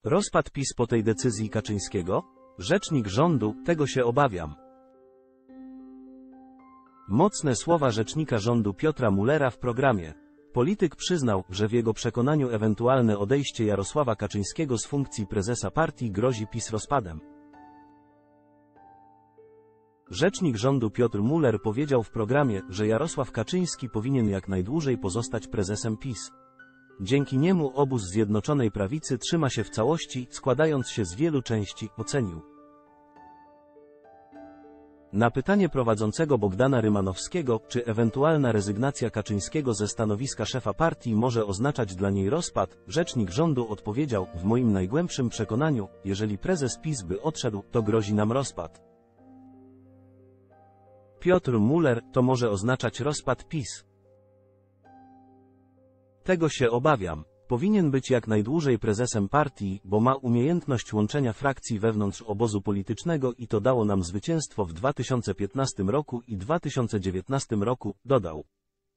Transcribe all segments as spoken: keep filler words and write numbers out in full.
Rozpad PiS po tej decyzji Kaczyńskiego? Rzecznik rządu, tego się obawiam. Mocne słowa rzecznika rządu Piotra Müllera w programie. Polityk przyznał, że w jego przekonaniu ewentualne odejście Jarosława Kaczyńskiego z funkcji prezesa partii grozi PiS rozpadem. Rzecznik rządu Piotr Müller powiedział w programie, że Jarosław Kaczyński powinien jak najdłużej pozostać prezesem PiS. Dzięki niemu obóz Zjednoczonej Prawicy trzyma się w całości, składając się z wielu części, ocenił. Na pytanie prowadzącego Bogdana Rymanowskiego, czy ewentualna rezygnacja Kaczyńskiego ze stanowiska szefa partii może oznaczać dla niej rozpad, rzecznik rządu odpowiedział: w moim najgłębszym przekonaniu, jeżeli prezes PiS by odszedł, to grozi nam rozpad. Piotr Müller, to może oznaczać rozpad PiS. Tego się obawiam. Powinien być jak najdłużej prezesem partii, bo ma umiejętność łączenia frakcji wewnątrz obozu politycznego i to dało nam zwycięstwo w dwa tysiące piętnastym roku i dwa tysiące dziewiętnastym roku, dodał.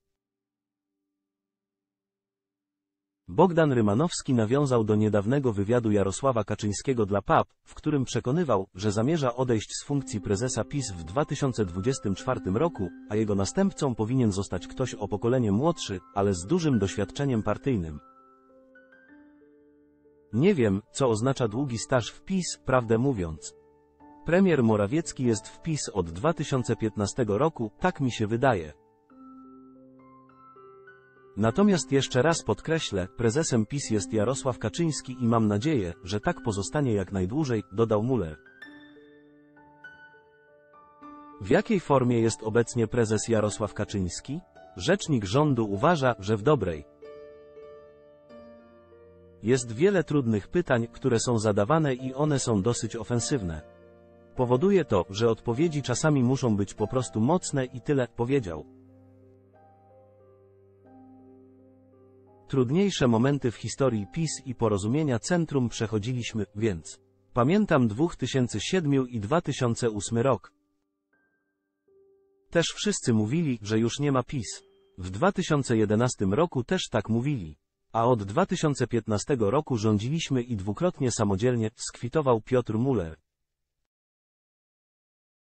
Bogdan Rymanowski nawiązał do niedawnego wywiadu Jarosława Kaczyńskiego dla P A P, w którym przekonywał, że zamierza odejść z funkcji prezesa PiS w dwa tysiące dwudziestym czwartym roku, a jego następcą powinien zostać ktoś o pokolenie młodszy, ale z dużym doświadczeniem partyjnym. Nie wiem, co oznacza długi staż w PiS, prawdę mówiąc. Premier Morawiecki jest w PiS od dwa tysiące piętnastego roku, tak mi się wydaje. Natomiast jeszcze raz podkreślę, prezesem PiS jest Jarosław Kaczyński i mam nadzieję, że tak pozostanie jak najdłużej, dodał Müller. W jakiej formie jest obecnie prezes Jarosław Kaczyński? Rzecznik rządu uważa, że w dobrej. Jest wiele trudnych pytań, które są zadawane i one są dosyć ofensywne. Powoduje to, że odpowiedzi czasami muszą być po prostu mocne i tyle, powiedział. Trudniejsze momenty w historii PiS i Porozumienia Centrum przechodziliśmy, więc. Pamiętam dwa tysiące siódmy i dwa tysiące ósmy rok. Też wszyscy mówili, że już nie ma PiS. W dwa tysiące jedenastym roku też tak mówili. A od dwa tysiące piętnastego roku rządziliśmy i dwukrotnie samodzielnie, skwitował Piotr Müller.